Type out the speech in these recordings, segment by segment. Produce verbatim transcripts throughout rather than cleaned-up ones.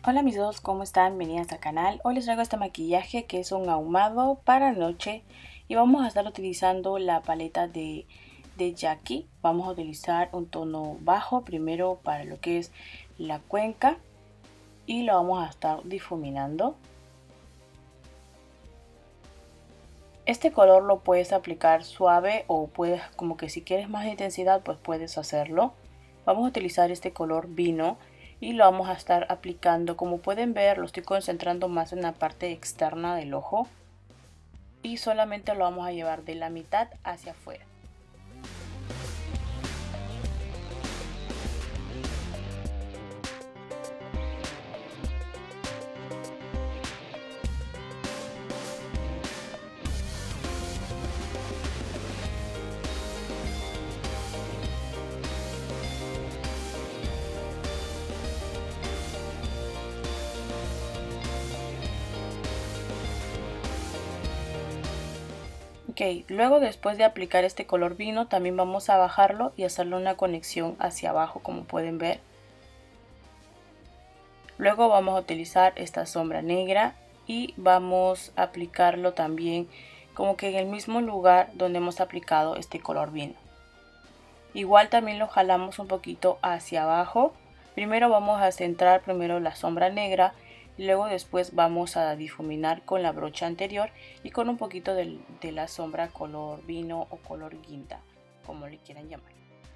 Hola mis dos, ¿cómo están? Bienvenidas al canal. Hoy les traigo este maquillaje que es un ahumado para noche y vamos a estar utilizando la paleta de, de Jackie. Vamos a utilizar un tono bajo primero para lo que es la cuenca y lo vamos a estar difuminando. Este color lo puedes aplicar suave o puedes, como que si quieres más intensidad, pues puedes hacerlo. Vamos a utilizar este color vino y lo vamos a estar aplicando. Como pueden ver, lo estoy concentrando más en la parte externa del ojo y solamente lo vamos a llevar de la mitad hacia afuera. Ok, luego después de aplicar este color vino también vamos a bajarlo y hacerle una conexión hacia abajo, como pueden ver. Luego vamos a utilizar esta sombra negra y vamos a aplicarlo también como que en el mismo lugar donde hemos aplicado este color vino. Igual también lo jalamos un poquito hacia abajo. Primero vamos a centrar primero la sombra negra. Luego después vamos a difuminar con la brocha anterior y con un poquito de, de la sombra color vino o color guinda, como le quieran llamar.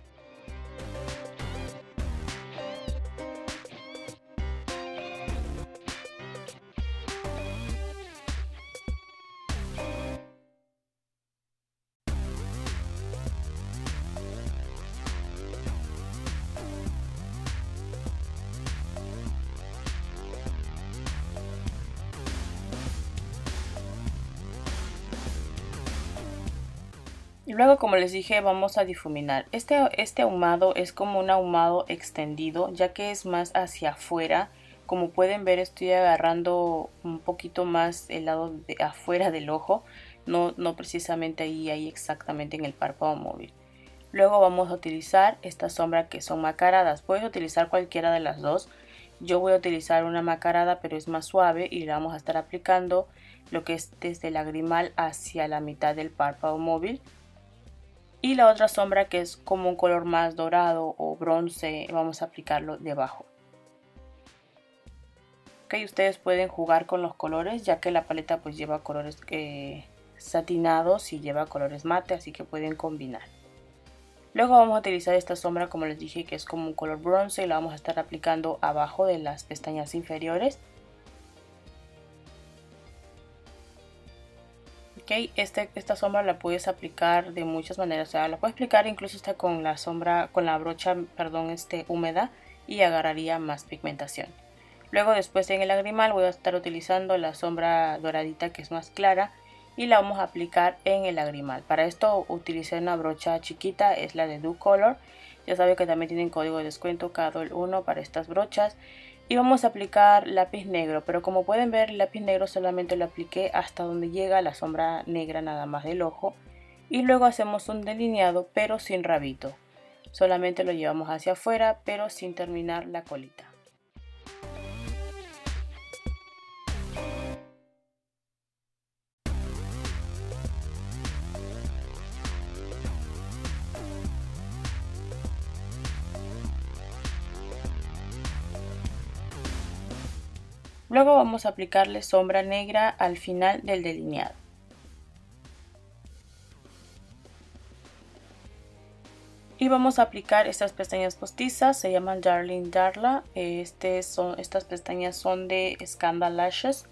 Y luego, como les dije, vamos a difuminar. Este, este ahumado es como un ahumado extendido, ya que es más hacia afuera. Como pueden ver, estoy agarrando un poquito más el lado de afuera del ojo, no, no precisamente ahí, ahí exactamente en el párpado móvil. Luego vamos a utilizar esta sombra que son macaradas. Puedes utilizar cualquiera de las dos. Yo voy a utilizar una macarada, pero es más suave y la vamos a estar aplicando lo que es desde el lagrimal hacia la mitad del párpado móvil. Y la otra sombra, que es como un color más dorado o bronce, vamos a aplicarlo debajo. Ok, ustedes pueden jugar con los colores, ya que la paleta pues lleva colores eh, satinados y lleva colores mate, así que pueden combinar. Luego vamos a utilizar esta sombra, como les dije, que es como un color bronce, y la vamos a estar aplicando abajo de las pestañas inferiores. Ok, este, esta sombra la puedes aplicar de muchas maneras, o sea, la puedes aplicar incluso hasta con la sombra, con la brocha, perdón, este, húmeda, y agarraría más pigmentación. Luego después en el lagrimal voy a estar utilizando la sombra doradita, que es más clara, y la vamos a aplicar en el lagrimal. Para esto utilicé una brocha chiquita, es la de Do Color. Ya saben que también tienen código de descuento C A D O L uno para estas brochas. Y vamos a aplicar lápiz negro, pero como pueden ver, el lápiz negro solamente lo apliqué hasta donde llega la sombra negra nada más del ojo. Y luego hacemos un delineado, pero sin rabito. Solamente lo llevamos hacia afuera, pero sin terminar la colita. Luego vamos a aplicarle sombra negra al final del delineado. Y vamos a aplicar estas pestañas postizas, se llaman Darling Darla. Este son, estas pestañas son de Scandal Lashes.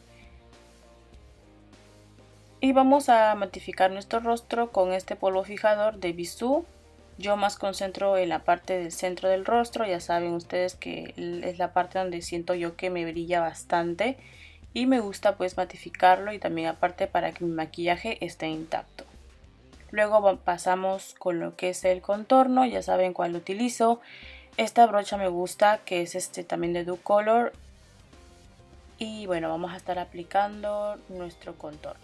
Y vamos a matificar nuestro rostro con este polvo fijador de Bisú. Yo más concentro en la parte del centro del rostro, ya saben ustedes que es la parte donde siento yo que me brilla bastante. Y me gusta pues matificarlo y también aparte para que mi maquillaje esté intacto. Luego pasamos con lo que es el contorno, ya saben cuál utilizo. Esta brocha me gusta, que es este también de Do Color. Y bueno, vamos a estar aplicando nuestro contorno.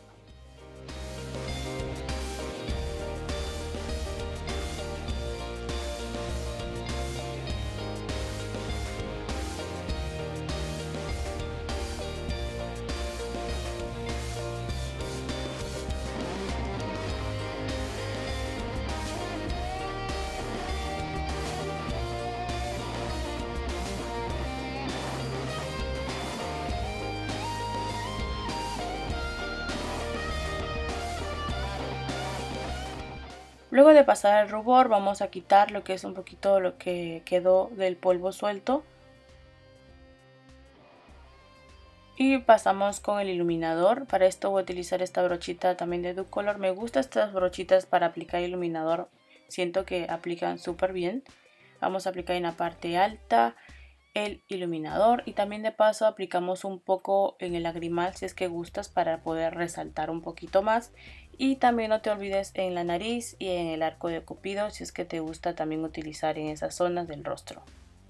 Luego de pasar el rubor vamos a quitar lo que es un poquito lo que quedó del polvo suelto. Y pasamos con el iluminador. Para esto voy a utilizar esta brochita también de Ducolor. Me gustan estas brochitas para aplicar iluminador. Siento que aplican súper bien. Vamos a aplicar en la parte alta el iluminador. Y también de paso aplicamos un poco en el lagrimal si es que gustas para poder resaltar un poquito más. Y también no te olvides en la nariz y en el arco de Cupido si es que te gusta también utilizar en esas zonas del rostro.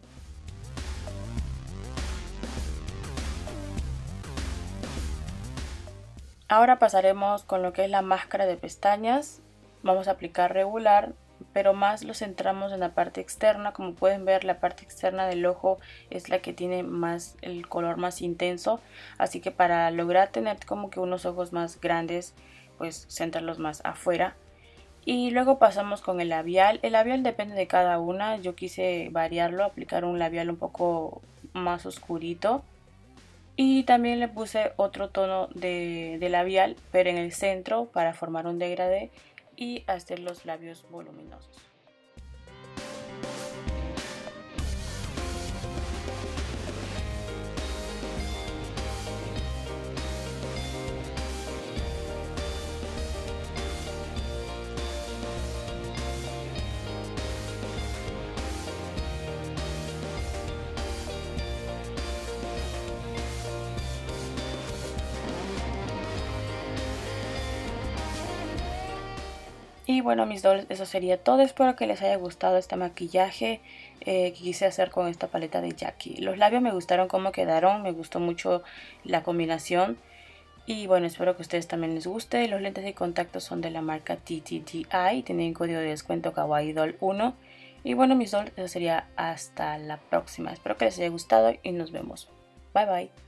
Ahora pasaremos con lo que es la máscara de pestañas. Vamos a aplicar regular, pero más lo centramos en la parte externa. Como pueden ver, la parte externa del ojo es la que tiene más el color más intenso. Así que para lograr tener como que unos ojos más grandes, pues centrarlos más afuera. Y luego pasamos con el labial. El labial depende de cada una. Yo quise variarlo, aplicar un labial un poco más oscurito. Y también le puse otro tono de, de labial, pero en el centro para formar un degradé y hacer los labios voluminosos. Y bueno, mis dolls, eso sería todo. Espero que les haya gustado este maquillaje eh, que quise hacer con esta paleta de Jackie. Los labios me gustaron cómo quedaron, me gustó mucho la combinación. Y bueno, espero que a ustedes también les guste. Los lentes de contacto son de la marca T T T I. Tienen código de descuento Kawaii Doll uno. Y bueno, mis dolls, eso sería hasta la próxima. Espero que les haya gustado y nos vemos. Bye bye.